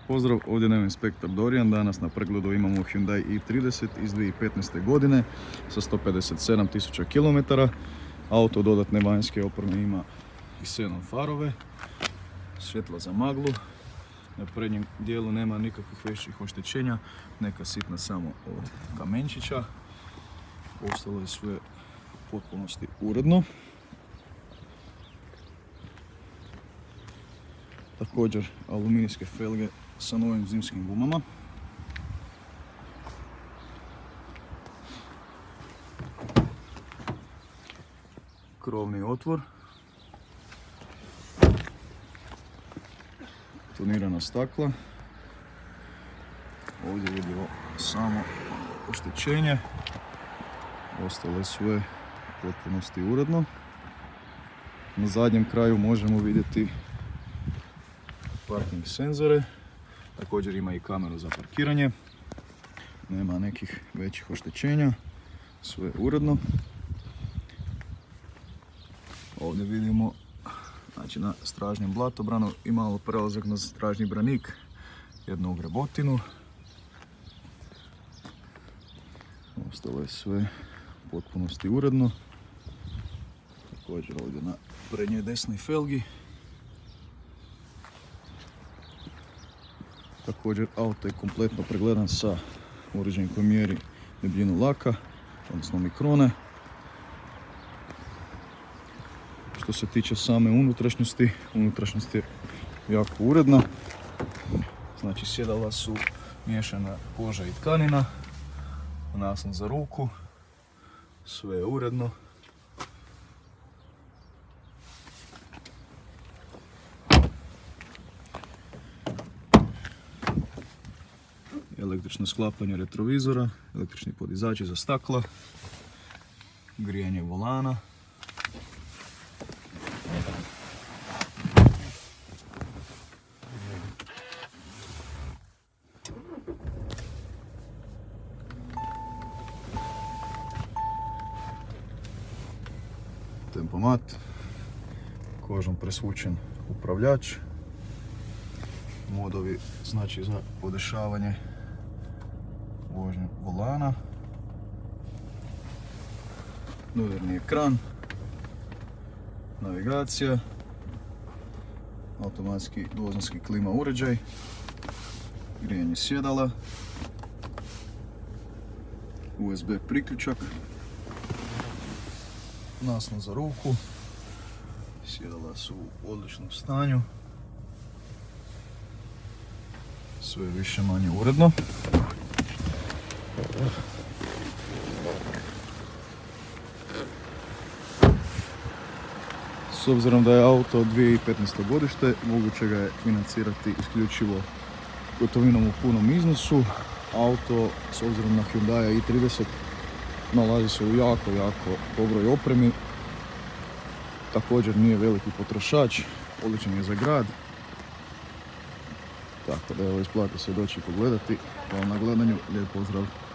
Pozdrav, ovdje nam je inspektor Dorijan. Danas na pregledu imamo Hyundai i30 iz 2015. godine sa 157.000 km. Auto dodatne vanjske opreme ima i xenon farove, svjetla za maglu. Na prednjem dijelu nema nikakvih većih oštećenja, neka sitna samo od kamenčića. Ostalo je sve u potpunosti uredno. Također aluminijske felge sa novim zimskim gumama. Krovni otvor. Tonirana stakla. Ovdje vidimo samo oštećenje. Ostalo je sve u potpunosti uredno. Na zadnjem kraju možemo vidjeti parking senzore. Također ima i kameru za parkiranje. Nema nekih većih oštećenja. Sve je uredno. Ovdje vidimo, znači, na stražnjem blatobranu i malo prelazak na stražnji branik, jednu grebotinu. Ostalo je sve u potpunosti uredno. Također ovdje na prednjoj desnoj felgi. Također auto je kompletno pregledan sa uređajem koji mjeri debljinu laka, odnosno mikrone. Što se tiče same unutrašnjosti, unutrašnjost je jako uredna. Znači, sjedala su miješana koža i tkanina, naslon za ruku, sve je uredno. Električno sklapanje retrovizora, električni podizači za stakla, grijanje volana. Tempomat, kožom presvučen upravljač, modovi, znači, za podešavanje vožnje volana, dodirni ekran, navigacija, automatski dvoznski klima uređaj, grijanje sjedala, USB priključak, naslon za ruku, sjedala su u odličnom stanju, sve više manje uredno. S obzirom da je auto 2015. godište, moguće ga je financirati isključivo gotovinom u punom iznosu. Auto, s obzirom na Hyundai i30, nalazi se u jako dobroj opremi. Također nije veliki potrošač, odličan je za grad. Tako da, evo, isplati se doći pogledati. Hvala na gledanju, lijep pozdrav.